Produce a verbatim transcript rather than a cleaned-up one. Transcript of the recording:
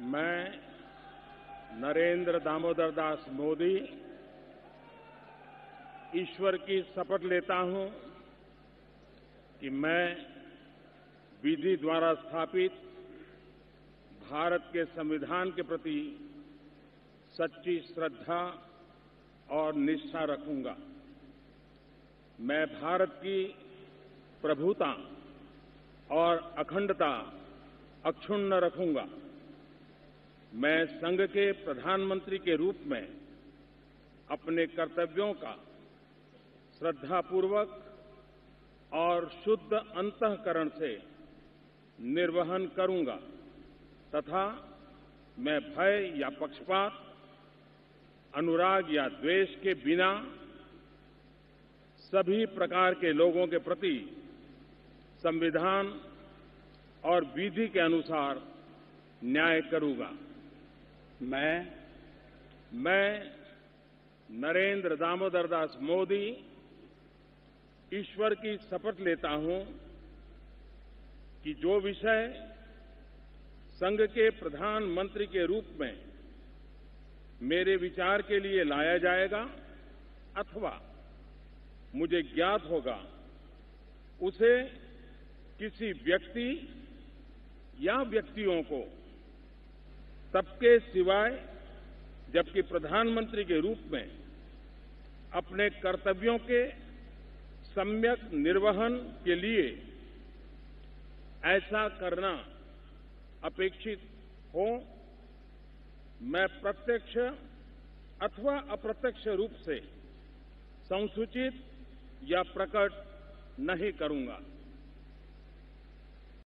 मैं नरेंद्र दामोदर दास मोदी ईश्वर की शपथ लेता हूं कि मैं विधि द्वारा स्थापित भारत के संविधान के प्रति सच्ची श्रद्धा और निष्ठा रखूंगा। मैं भारत की प्रभुता और अखंडता अक्षुण्ण रखूंगा। मैं संघ के प्रधानमंत्री के रूप में अपने कर्तव्यों का श्रद्धापूर्वक और शुद्ध अंतःकरण से निर्वहन करूंगा तथा मैं भय या पक्षपात, अनुराग या द्वेष के बिना सभी प्रकार के लोगों के प्रति संविधान और विधि के अनुसार न्याय करूंगा। मैं मैं नरेंद्र दामोदर दास मोदी ईश्वर की शपथ लेता हूं कि जो विषय संघ के प्रधानमंत्री के रूप में मेरे विचार के लिए लाया जाएगा अथवा मुझे ज्ञात होगा, उसे किसी व्यक्ति या व्यक्तियों को तब के सिवाय जबकि प्रधानमंत्री के रूप में अपने कर्तव्यों के सम्यक निर्वहन के लिए ऐसा करना अपेक्षित हो, मैं प्रत्यक्ष अथवा अप्रत्यक्ष रूप से संसूचित या प्रकट नहीं करूंगा।